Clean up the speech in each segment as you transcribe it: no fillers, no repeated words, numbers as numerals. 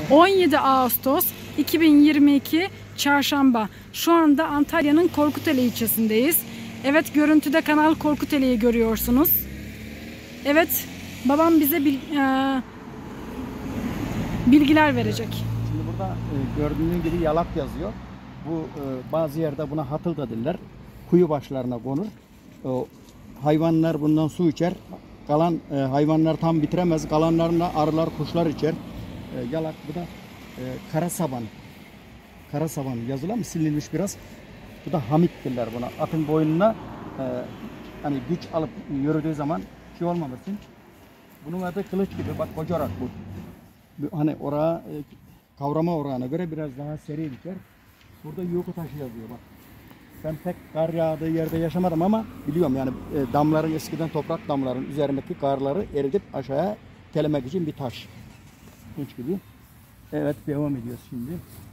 17 Ağustos 2022 Çarşamba. Şu anda Antalya'nın Korkuteli ilçesindeyiz. Evet, görüntüde Kanal Korkuteli'yi görüyorsunuz. Evet, babam bize bilgiler verecek. Şimdi burada gördüğünüz gibi yalak yazıyor. Bu bazı yerde buna hatıl da derler. Kuyu başlarına konur. Hayvanlar bundan su içer. Kalan hayvanlar tam bitiremez. Kalanlarında arılar, kuşlar içer. Yalak bu da kara saban. Kara saban yazılı mı? Silinmiş biraz. Bu da hamit derler buna. Atın boynuna hani güç alıp yürüdüğü zaman şey olmaması için. Bunun adı kılıç gibi. Bak kocarak bu. Hani oraya kavrama orağına göre biraz daha seri biter. Burada yuku taşı yazıyor bak. Ben pek kar yağdığı yerde yaşamadım ama biliyorum yani damların, eskiden toprak damların üzerindeki karları eritip aşağıya telemek için bir taş. Hiç gibi. Evet, devam ediyoruz şimdi.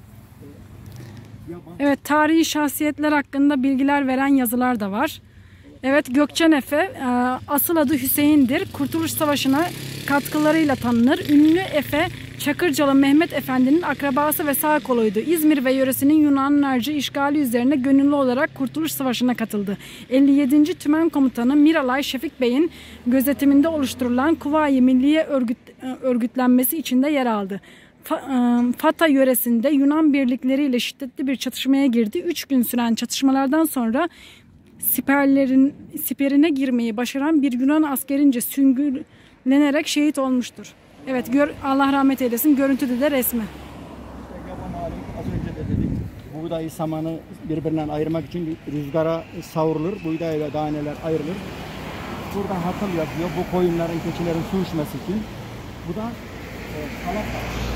Evet, tarihi şahsiyetler hakkında bilgiler veren yazılar da var. Evet, Gökçen Efe asıl adı Hüseyin'dir. Kurtuluş Savaşı'na katkılarıyla tanınır. Ünlü Efe, Çakırcalı Mehmet Efendi'nin akrabası ve sağ koluydu. İzmir ve yöresinin Yunanlarca işgali üzerine gönüllü olarak Kurtuluş Savaşı'na katıldı. 57. Tümen Komutanı Miralay Şefik Bey'in gözetiminde oluşturulan Kuvayi Milliye örgütlenmesi içinde yer aldı. Fata yöresinde Yunan birlikleriyle şiddetli bir çatışmaya girdi. 3 gün süren çatışmalardan sonra siperine girmeyi başaran bir Yunan askerince süngülenerek şehit olmuştur. Evet, Allah rahmet eylesin. Görüntüde de resmi. Az önce de dedik, buğdayı, samanı birbirinden ayırmak için rüzgara savrulur. Buğday ve daneler ayrılır. Burada hatıl yapıyor. Bu koyunların, keçilerin su içmesi için. Bu da salata.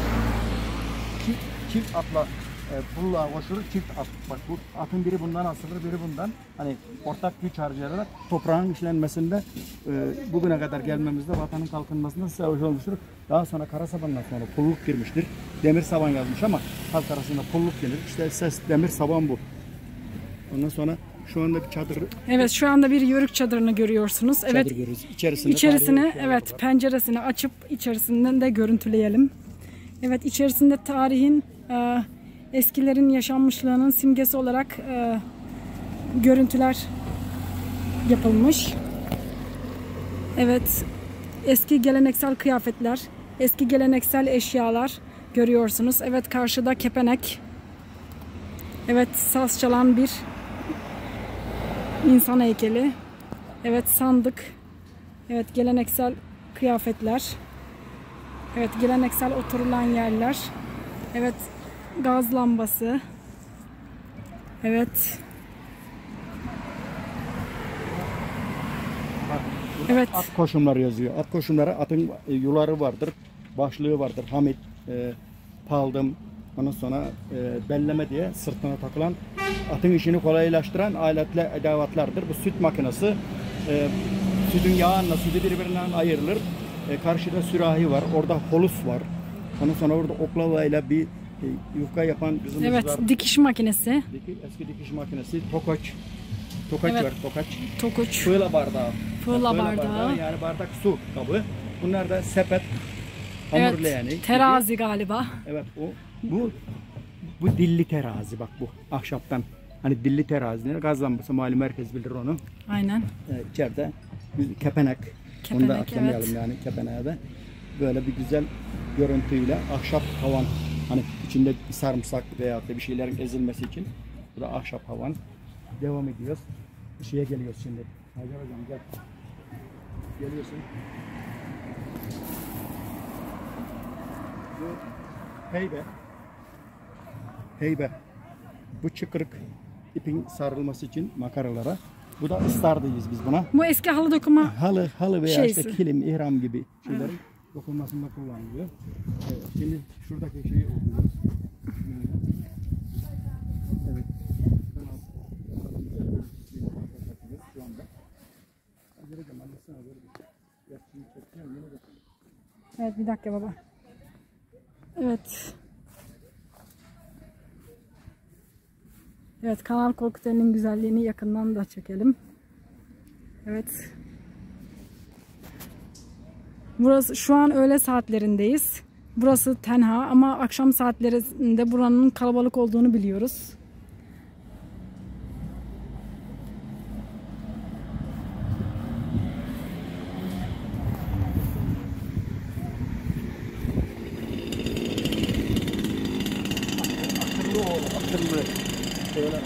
Çift atla pulla koşulur, çift at. Bak bu atın biri bundan asılır, biri bundan. Hani ortak güç harcayarak toprağın işlenmesinde bugüne kadar gelmemizde, vatanın kalkınmasında savaş olmuştur. Daha sonra kara sabandan sonra pulluk girmiştir. Demir saban yazmış ama halk arasında pulluk gelir. İşte ses demir saban bu. Ondan sonra şu anda bir çadır. Evet, şu anda bir yörük çadırını görüyorsunuz. Çadır evet. Görüyoruz. İçerisine evet var. Penceresini açıp içerisinden de görüntüleyelim. Evet, içerisinde tarihin eskilerin yaşanmışlığının simgesi olarak görüntüler yapılmış. Evet, eski geleneksel kıyafetler, eski geleneksel eşyalar görüyorsunuz. Evet, karşıda kepenek. Evet, saz çalan bir insan heykeli. Evet, sandık. Evet, geleneksel kıyafetler. Evet, geleneksel oturulan yerler. Evet, gaz lambası. Evet. Evet. At koşumları yazıyor. At koşumları, atın yuları vardır, başlığı vardır. Hamit, paldım, ondan sonra belleme diye sırtına takılan, atın işini kolaylaştıran aletler, edevatlardır. Bu süt makinesi, sütün yağınla sütü birbirinden ayrılır. Karşıda sürahi var, orada holus var. Ondan sonra orada oklavayla bir yufka yapan kızımız evet, var. dikiş makinesi. Eski dikiş makinesi, tokaç. Tokaç evet. var, tokaç. Tokuç. Fığla bardağı. Fığla bardağı. Yani bardak su kabı. Bunlar da sepet, hamurlayanı. Evet, terazi gibi. Galiba. Evet, bu dilli terazi, bak bu ahşaptan. Hani dilli terazileri, gaz lambası malum, herkes bilir onu. Aynen. İçeride kepenek. Onu da atlamayalım evet. Yani kepeneğe de. Böyle bir güzel görüntüyle ahşap havan. Hani içinde sarımsak veya bir şeylerin ezilmesi için. Bu da ahşap havan. Devam ediyoruz. Bir şeye geliyoruz şimdi. Hacer hocam gel. Geliyorsun. Bu heybe. Heybe. Bu çıkırık ipin sarılması için makaralara. Bu da ıstardıyız biz buna. Bu eski halı dokuma halı veya şeysi. işte kilim, ihram gibi şeylerin dokunmasında kullanılıyor. Şimdi şuradaki şeyi okuyoruz. Evet. Şu anda. Evet, bir dakika baba. Evet. Evet, Kanal Korkuteli'nin güzelliğini yakından da çekelim. Evet. Burası, şu an öğle saatlerindeyiz. Burası tenha ama akşam saatlerinde buranın kalabalık olduğunu biliyoruz. Akıllı. Şöyle.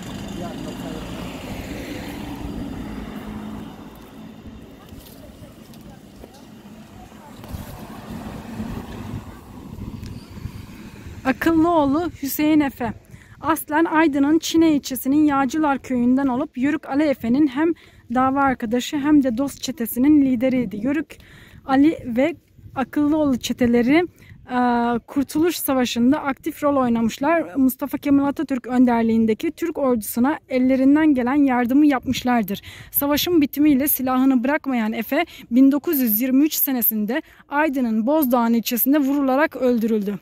Akıllıoğlu Hüseyin Efe. Aslen Aydın'ın Çine ilçesinin Yağcılar köyünden olup Yörük Ali Efe'nin hem dava arkadaşı hem de dost çetesinin lideriydi. Yörük Ali ve Akıllıoğlu çeteleri Kurtuluş Savaşı'nda aktif rol oynamışlar. Mustafa Kemal Atatürk önderliğindeki Türk ordusuna ellerinden gelen yardımı yapmışlardır. Savaşın bitimiyle silahını bırakmayan Efe 1923 senesinde Aydın'ın Bozdağ ilçesinde vurularak öldürüldü.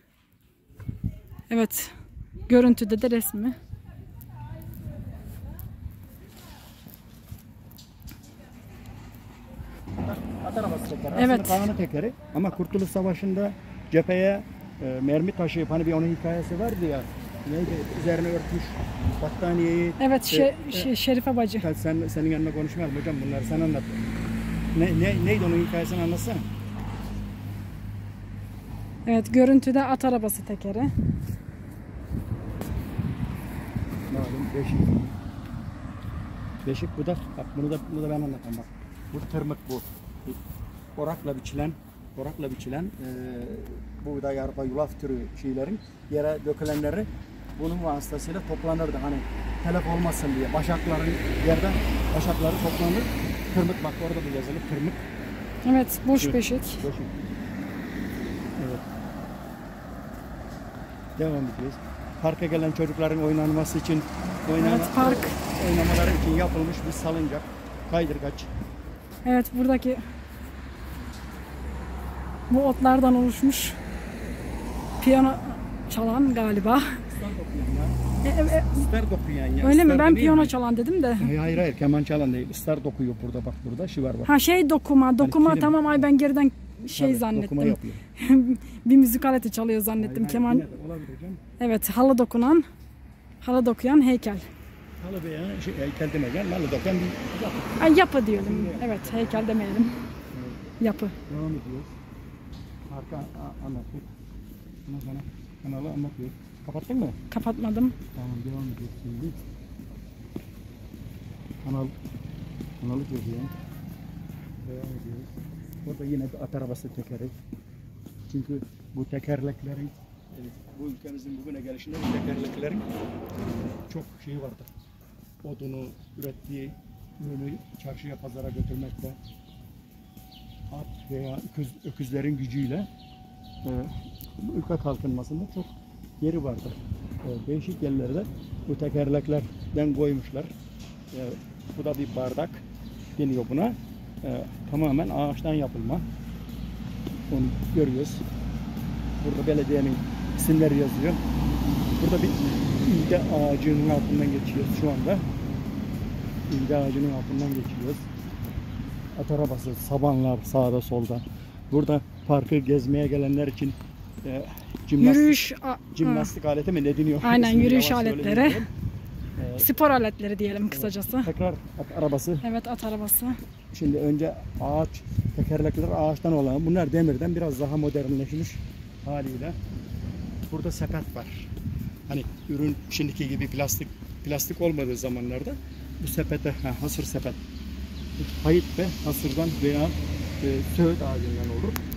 Evet, görüntüde de resmi. At arabası tekeri. Evet. Aslında Kaan'ın tekeri. Ama Kurtuluş Savaşı'nda cepheye mermi taşıyıp hani bir onun hikayesi vardı ya. Neydi? Üzerine örtmüş battaniyeyi. Evet, Şerife bacı. Senin yanında konuşmayalım hocam, bunları sen anlat. Neydi onun hikayesini anlatsana. Evet, görüntüde at arabası tekeri. Malum beşik. Beşik bu da. Bak bunu da ben anlatam bak. Bu tırmık bu. Orakla biçilen buğday, arpa, yulaf türü şeylerin yere dökülenleri bunun vasıtasıyla toplanırdı. Hani telef olmasın diye. Yerden başakları toplanır. Tırmık, bak orada da yazılı tırmık. Evet, boş beşik. Evet. Devam ediyoruz. Parka gelen çocukların oynanması için oynamaları için yapılmış bir salıncak, kaydırgaç. Evet, buradaki bu otlardan oluşmuş piyano çalan galiba. Istar dokuyan ya. Öyle mi? Ben piyano çalan dedim de. Hayır, keman çalan değil. Istar dokuyor burada, bak burada şu var bak. Ha, dokuma hani tamam, ay ben geriden Tabii, zannettim. Bir müzik aleti çalıyor zannettim. Keman. Olabilir hocam. Evet, halı dokuyan heykel. Halı veya heykel demeyeceğim. Halı dokuyan bir yapı. Ay, yapı diyelim. Evet, heykel demeyelim. Evet. Yapı. Devam ediyoruz. Arka anlatıyor. Ondan sonra kanalı anlatıyor. Kapattın mı? Kapatmadım. Tamam, devam ediyoruz şimdi. Kanalı görüyorum. Devam ediyoruz. Orada yine bir at arabası tekeri. Çünkü bu tekerleklerin, bu ülkemizin bugüne gelişinde bu tekerleklerin çok şeyi vardır. Odunu ürettiği ürünü çarşıya, pazara götürmekte, at veya öküzlerin gücüyle ülke kalkınmasında çok yeri vardır. Değişik yerlerde bu tekerleklerden koymuşlar. Bu da bir bardak deniyor buna. Tamamen ağaçtan yapılma. Onu görüyoruz. Burada belediyenin isimleri yazıyor. Burada bir ilde ağacının altından geçiyoruz şu anda. İlde ağacının altından geçiyoruz. At arabası, sabanlar sağda solda. Burada parkı gezmeye gelenler için jimnastik aleti mi ne deniyor? Aynen, yürüyüş aletleri. Spor aletleri diyelim kısacası. Tekrar at arabası. Evet, at arabası. Şimdi önce ağaç, tekerlekler ağaçtan olan, bunlar demirden biraz daha modernleşmiş haliyle. Burada sepet var. Hani ürün şimdiki gibi plastik olmadığı zamanlarda bu sepete, hasır sepet. Hayıt ve hasırdan veya söğüt ağacından olur.